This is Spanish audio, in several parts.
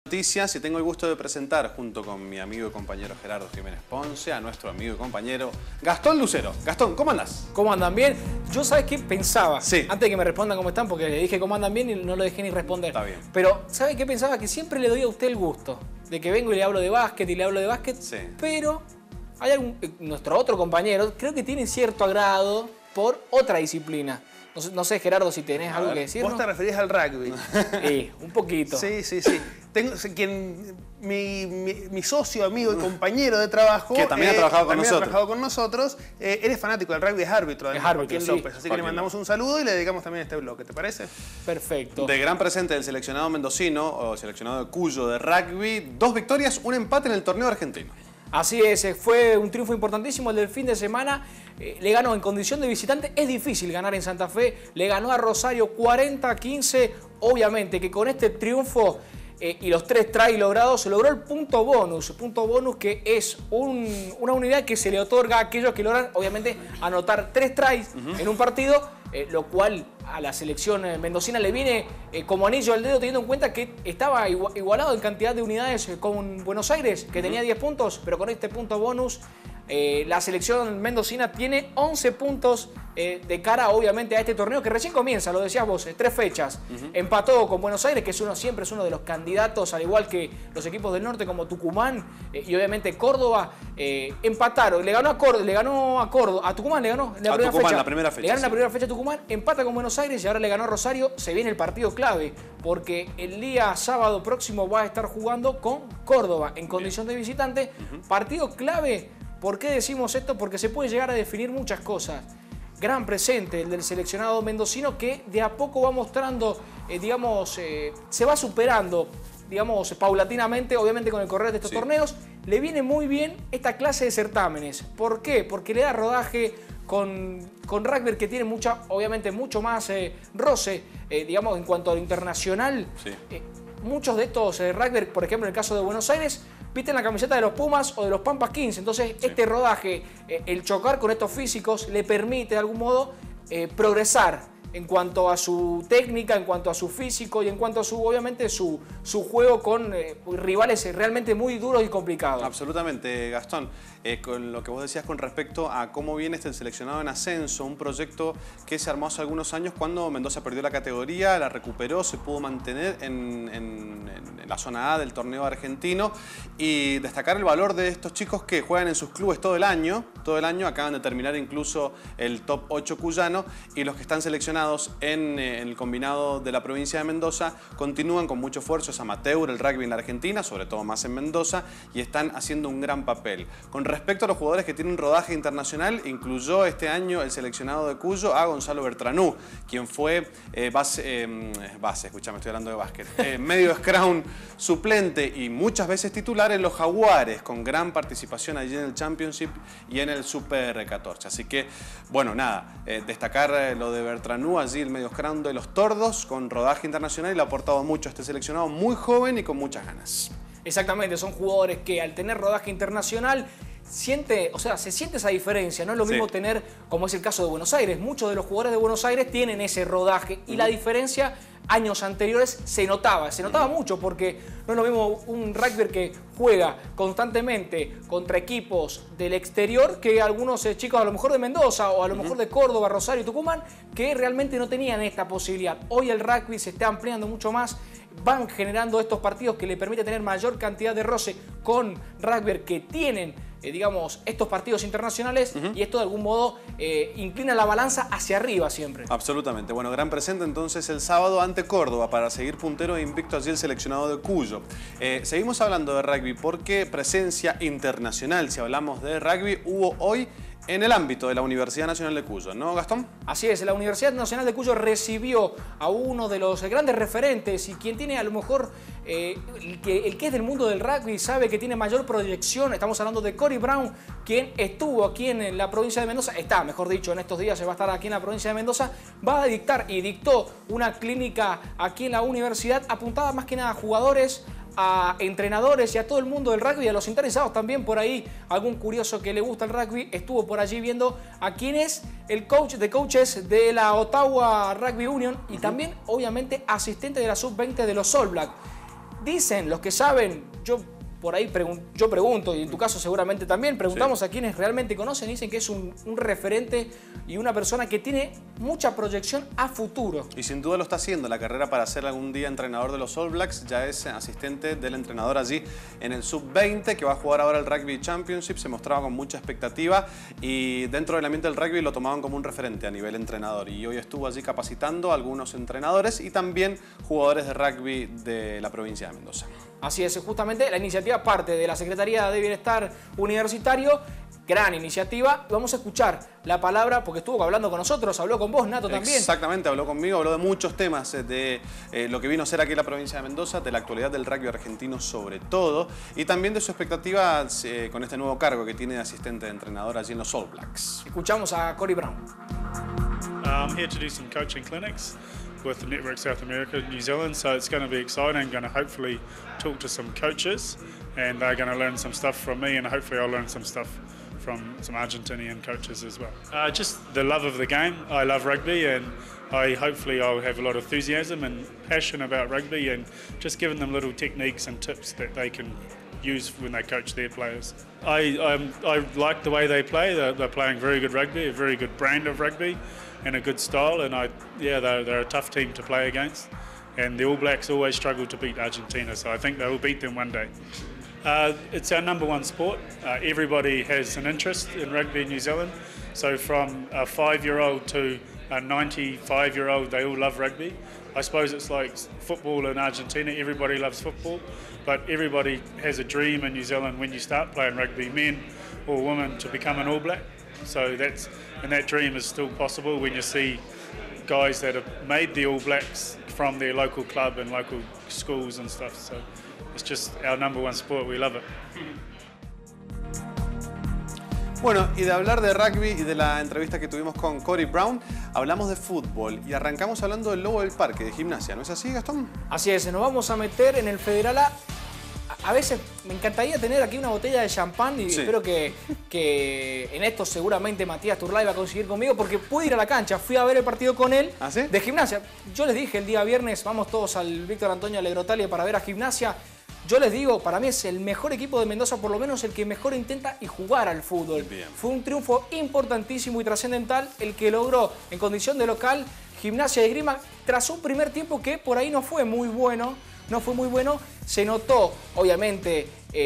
Noticias y tengo el gusto de presentar junto con mi amigo y compañero Gerardo Jiménez Ponce a nuestro amigo y compañero Gastón Lucero. Gastón, ¿cómo andás? ¿Cómo andan bien? Yo, ¿sabes qué pensaba? Sí. Antes de que me respondan cómo están, porque le dije cómo andan bien y no lo dejé ni responder. Está bien. Pero, ¿sabe qué pensaba? Que siempre le doy a usted el gusto de que vengo y le hablo de básquet y le hablo de básquet. Sí. Pero hay nuestro otro compañero, creo que tiene cierto agrado por otra disciplina. No sé, Gerardo, si tenés algo que decir. Vos te referís al rugby. Sí, un poquito. Sí. Mi socio, amigo y compañero de trabajo, que también ha trabajado con nosotros, él es fanático del rugby, es árbitro. Es árbitro, Joaquín sí. López. Así que le mandamos un saludo y le dedicamos también este bloque, ¿te parece? Perfecto. De gran presente del seleccionado mendocino, o seleccionado de Cuyo de rugby, 2 victorias, un empate en el torneo argentino. Así es, fue un triunfo importantísimo el del fin de semana. Le ganó en condición de visitante. Es difícil ganar en Santa Fe. Le ganó a Rosario 40-15. Obviamente que con este triunfo y los 3 tries logrados se logró el punto bonus. Punto bonus que es una unidad que se le otorga a aquellos que logran, obviamente, anotar 3 tries en un partido. Lo cual a la selección mendocina le viene como anillo al dedo, teniendo en cuenta que estaba igualado en cantidad de unidades con Buenos Aires, que tenía 10 puntos, pero con este punto bonus la selección mendocina tiene 11 puntos de cara, obviamente, a este torneo que recién comienza, lo decías vos, 3 fechas. Empató con Buenos Aires, que siempre es uno de los candidatos, al igual que los equipos del norte como Tucumán y obviamente Córdoba. Empataron, le ganó a Córdoba, a Tucumán le ganó en la primera fecha. La primera fecha. Le ganó en la primera fecha a Tucumán, empata con Buenos Aires y ahora le ganó a Rosario. Se viene el partido clave, porque el día sábado próximo va a estar jugando con Córdoba en condición de visitante. Partido clave. ¿Por qué decimos esto? Porque se puede llegar a definir muchas cosas. Gran presente el del seleccionado mendocino que de a poco va mostrando, se va superando, paulatinamente, obviamente con el correr de estos torneos. Le viene muy bien esta clase de certámenes. ¿Por qué? Porque le da rodaje con rugby que tiene obviamente mucho más roce, en cuanto a lo internacional. Sí. Muchos de estos rugby, por ejemplo, en el caso de Buenos Aires, visten la camiseta de los Pumas o de los Pampas 15. Entonces, este rodaje, el chocar con estos físicos, le permite de algún modo progresar en cuanto a su técnica, en cuanto a su físico y en cuanto a su juego con rivales realmente muy duros y complicados. Absolutamente, Gastón. Con lo que vos decías con respecto a cómo viene este seleccionado en ascenso, un proyecto que se armó hace algunos años cuando Mendoza perdió la categoría, la recuperó, se pudo mantener en la zona A del torneo argentino, y destacar el valor de estos chicos que juegan en sus clubes todo el año, acaban de terminar incluso el top 8 cuyano, y los que están seleccionados en el combinado de la provincia de Mendoza continúan con mucho esfuerzo. Es amateur el rugby en la Argentina, sobre todo más en Mendoza, y están haciendo un gran papel. Con respecto a los jugadores que tienen rodaje internacional, incluyó este año el seleccionado de Cuyo a Gonzalo Bertranú, quien fue estoy hablando de básquet, medio scrum suplente y muchas veces titular en los Jaguares, con gran participación allí en el Championship y en el Super 14. Así que, bueno, nada, destacar lo de Bertranú, allí el medio scrum de los Tordos, con rodaje internacional, y le ha aportado mucho a este seleccionado, muy joven y con muchas ganas. Exactamente, son jugadores que al tener rodaje internacional se siente esa diferencia. No es lo mismo tener, como es el caso de Buenos Aires. Muchos de los jugadores de Buenos Aires tienen ese rodaje y la diferencia años anteriores se notaba mucho, porque no es lo mismo un rugby que juega constantemente contra equipos del exterior que algunos chicos a lo mejor de Mendoza o a lo mejor de Córdoba, Rosario, Tucumán, que realmente no tenían esta posibilidad. Hoy el rugby se está ampliando mucho más, van generando estos partidos que le permiten tener mayor cantidad de roce con rugby que tienen estos partidos internacionales, y esto de algún modo inclina la balanza hacia arriba siempre. Absolutamente. Bueno, gran presente entonces el sábado ante Córdoba para seguir puntero e invicto allí el seleccionado de Cuyo. Seguimos hablando de rugby porque presencia internacional, si hablamos de rugby, hubo hoy en el ámbito de la Universidad Nacional de Cuyo, ¿no, Gastón? Así es, la Universidad Nacional de Cuyo recibió a uno de los grandes referentes, y quien tiene a lo mejor, el que es del mundo del rugby sabe que tiene mayor proyección. Estamos hablando de Cory Brown, quien estuvo aquí en la provincia de Mendoza, mejor dicho, en estos días se va a estar aquí en la provincia de Mendoza, va a dictar y dictó una clínica aquí en la universidad apuntada más que nada a jugadores, a entrenadores y a todo el mundo del rugby, a los interesados también por ahí. Algún curioso que le gusta el rugby estuvo por allí viendo a quién es el coach de coaches de la Ottawa Rugby Union y también, obviamente, asistente de la sub-20 de los All Blacks. Dicen los que saben, yo por ahí yo pregunto, y en tu caso seguramente también, preguntamos a quienes realmente conocen, dicen que es un referente y una persona que tiene mucha proyección a futuro. Y sin duda lo está haciendo. La carrera para ser algún día entrenador de los All Blacks, ya es asistente del entrenador allí en el Sub-20, que va a jugar ahora el Rugby Championship. Se mostraba con mucha expectativa y dentro del ambiente del rugby lo tomaban como un referente a nivel entrenador. Y hoy estuvo allí capacitando a algunos entrenadores y también jugadores de rugby de la provincia de Mendoza. Así es, justamente la iniciativa parte de la Secretaría de Bienestar Universitario. Gran iniciativa. Vamos a escuchar la palabra, porque estuvo hablando con nosotros, habló con vos, Nato, también. Exactamente, habló conmigo, habló de muchos temas, de lo que vino a ser aquí en la provincia de Mendoza, de la actualidad del rugby argentino sobre todo, y también de su expectativa con este nuevo cargo que tiene de asistente de entrenador allí en los All Blacks. Escuchamos a Cory Brown. I'm here to do some coaching clinics with the Network South America, New Zealand, so it's going to be exciting. I'm going to hopefully talk to some coaches and they're going to learn some stuff from me and hopefully I'll learn some stuff from some Argentinian coaches as well. Just the love of the game. I love rugby and hopefully I'll have a lot of enthusiasm and passion about rugby and just giving them little techniques and tips that they can use when they coach their players. I like the way they play. They're playing very good rugby, a very good brand of rugby and a good style, and they're a tough team to play against, and the All Blacks always struggle to beat Argentina, so I think they will beat them one day. It's our number one sport. Everybody has an interest in rugby in New Zealand, so from a 5-year-old to a 95-year-old, they all love rugby. I suppose it's like football in Argentina, everybody loves football, but everybody has a dream in New Zealand when you start playing rugby, men or women, to become an All Black. So that dream is still possible when you see guys that have made the All Blacks from their local club and local schools and stuff. So it's just our number one sport. We love it. Bueno, y de hablar de rugby y de la entrevista que tuvimos con Cory Brown, hablamos de fútbol y arrancamos hablando del Lobo del Parque, de gimnasia. ¿No es así, Gastón? Así es, nos vamos a meter en el Federal A. A veces me encantaría tener aquí una botella de champán y sí, espero que en esto seguramente Matías Turlay va a conseguir conmigo porque pude ir a la cancha, fui a ver el partido con él. ¿Ah, sí? De gimnasia. Yo les dije el día viernes, vamos todos al Víctor Antonio Alegrotalia para ver a gimnasia. Yo les digo, para mí es el mejor equipo de Mendoza, por lo menos el que mejor intenta y jugar al fútbol. Bien. Fue un triunfo importantísimo y trascendental el que logró en condición de local Gimnasia de Esgrima tras un primer tiempo que por ahí no fue muy bueno. Se notó, obviamente,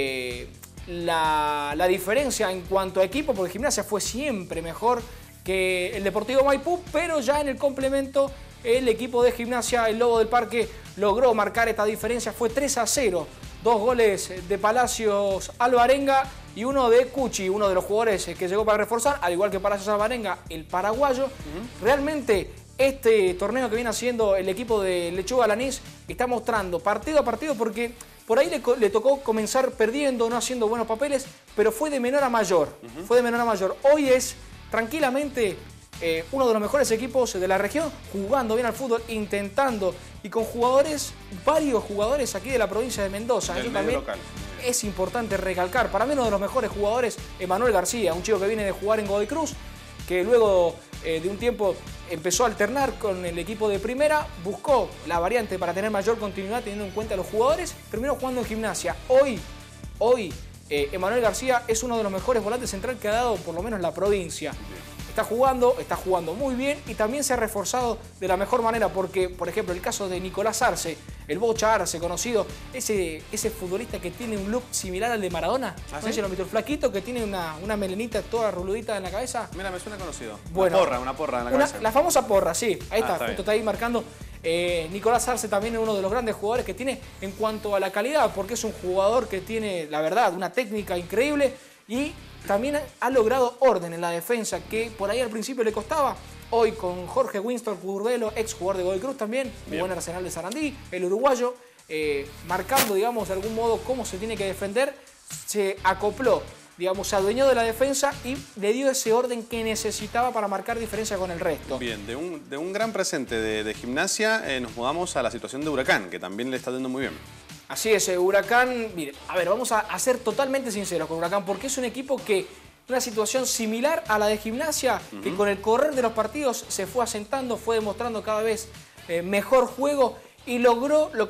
la diferencia en cuanto a equipo, porque Gimnasia fue siempre mejor que el Deportivo Maipú, pero ya en el complemento el equipo de Gimnasia, el Lobo del Parque, logró marcar esta diferencia. Fue 3-0, 2 goles de Palacios Alvarenga y uno de Cuchi, uno de los jugadores que llegó para reforzar, al igual que Palacios Alvarenga, el paraguayo. Realmente este torneo que viene haciendo el equipo de Lechuga Lanís está mostrando partido a partido, porque por ahí le tocó comenzar perdiendo, no haciendo buenos papeles, pero fue de menor a mayor. Hoy es tranquilamente uno de los mejores equipos de la región, jugando bien al fútbol, intentando, y con varios jugadores aquí de la provincia de Mendoza. Eso también es importante recalcar. Para mí uno de los mejores jugadores, Emanuel García, un chico que viene de jugar en Godoy Cruz, que luego de un tiempo empezó a alternar con el equipo de primera, buscó la variante para tener mayor continuidad teniendo en cuenta a los jugadores, terminó jugando en Gimnasia. Hoy Emanuel García es uno de los mejores volantes central que ha dado por lo menos la provincia. Está jugando muy bien y también se ha reforzado de la mejor manera porque, por ejemplo, el caso de Nicolás Arce, el Bocha Arce, conocido, ese futbolista que tiene un look similar al de Maradona. ¿Ah, ¿No? sí? El flaquito que tiene una melenita toda ruludita en la cabeza. Mira, me suena conocido. Bueno, una porra en la cabeza. La famosa porra, sí. Ahí está, está justo está ahí marcando. Nicolás Arce también es uno de los grandes jugadores que tiene en cuanto a la calidad, porque es un jugador que tiene, la verdad, una técnica increíble y también ha logrado orden en la defensa, que por ahí al principio le costaba. Hoy con Jorge Winston Curbelo, ex jugador de Godoy Cruz también, jugó en el Arsenal de Sarandí, el uruguayo, marcando, digamos, de algún modo cómo se tiene que defender, se acopló, digamos, se adueñó de la defensa y le dio ese orden que necesitaba para marcar diferencia con el resto. Bien, de un gran presente de Gimnasia nos mudamos a la situación de Huracán, que también le está yendo muy bien. Así es, Huracán, mire, a ver, vamos a ser totalmente sinceros con Huracán, porque es un equipo que, una situación similar a la de Gimnasia, que con el correr de los partidos se fue asentando, fue demostrando cada vez mejor juego y logró lo que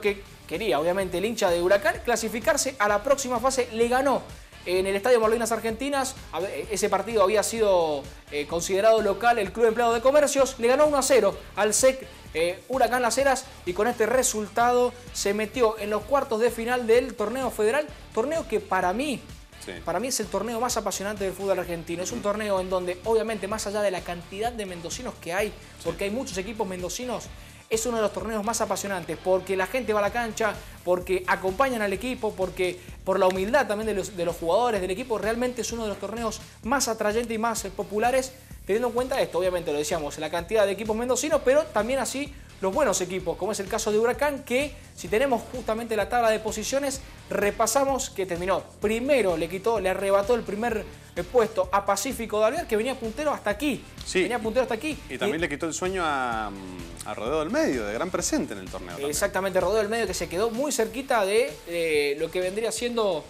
quería, obviamente, el hincha de Huracán clasificarse a la próxima fase. Le ganó en el Estadio Malvinas Argentinas. Ese partido había sido considerado local el Club Empleado de Comercios. Le ganó 1-0 al SEC Huracán Las Heras y con este resultado se metió en los cuartos de final del torneo federal. Torneo que para mí es el torneo más apasionante del fútbol argentino. Es un torneo en donde, obviamente, más allá de la cantidad de mendocinos que hay, porque hay muchos equipos mendocinos, es uno de los torneos más apasionantes, porque la gente va a la cancha, porque acompañan al equipo, porque por la humildad también de los jugadores del equipo, realmente es uno de los torneos más atrayentes y más populares, teniendo en cuenta esto, obviamente lo decíamos, la cantidad de equipos mendocinos, pero también así los buenos equipos, como es el caso de Huracán, que si tenemos justamente la tabla de posiciones, repasamos que terminó primero, le arrebató el primer puesto a Pacífico de Alvear, que venía puntero hasta aquí. Sí. Venía puntero hasta aquí. Y también le quitó el sueño a Rodeo del Medio, de gran presente en el torneo. Exactamente, Rodeo del Medio, que se quedó muy cerquita de lo que vendría siendo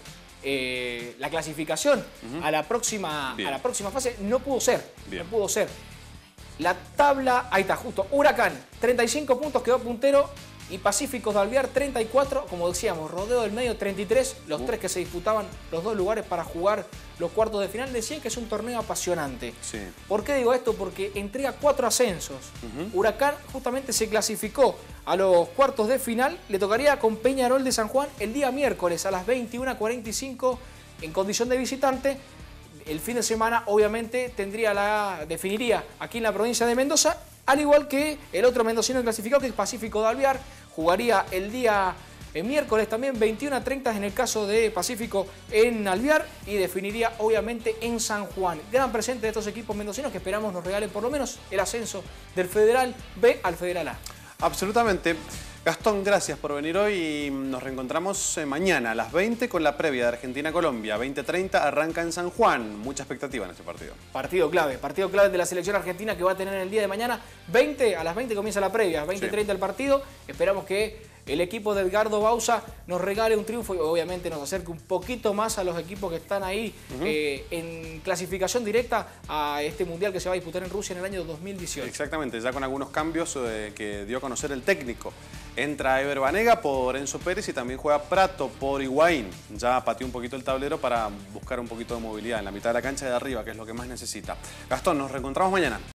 la clasificación a la próxima fase. No pudo ser. Bien. No pudo ser. La tabla, ahí está, justo. Huracán, 35 puntos, quedó puntero. Y Pacíficos de Alvear, 34. Como decíamos, Rodeo del Medio, 33. Los tres que se disputaban los dos lugares para jugar los cuartos de final. Decían que es un torneo apasionante. Sí. ¿Por qué digo esto? Porque entrega 4 ascensos. Huracán justamente se clasificó a los cuartos de final. Le tocaría con Peñarol de San Juan el día miércoles a las 21:45 en condición de visitante. El fin de semana, obviamente, definiría aquí en la provincia de Mendoza, al igual que el otro mendocino clasificado, que es Pacífico de Alvear. Jugaría el día miércoles también, 21:30 en el caso de Pacífico en Alvear, y definiría, obviamente, en San Juan. Gran presente de estos equipos mendocinos que esperamos nos regalen por lo menos el ascenso del Federal B al Federal A. Absolutamente. Gastón, gracias por venir hoy y nos reencontramos mañana a las 20 con la previa de Argentina-Colombia. 20:30 arranca en San Juan. Mucha expectativa en este partido. Partido clave de la selección argentina que va a tener el día de mañana. A las 20 comienza la previa, 20:30 el partido. Esperamos que el equipo de Edgardo Bauza nos regale un triunfo y obviamente nos acerque un poquito más a los equipos que están ahí en clasificación directa a este mundial que se va a disputar en Rusia en el año 2018. Exactamente, ya con algunos cambios que dio a conocer el técnico. Entra Ever Banega por Enzo Pérez y también juega Prato por Higuaín. Ya pateó un poquito el tablero para buscar un poquito de movilidad en la mitad de la cancha de arriba, que es lo que más necesita. Gastón, nos reencontramos mañana.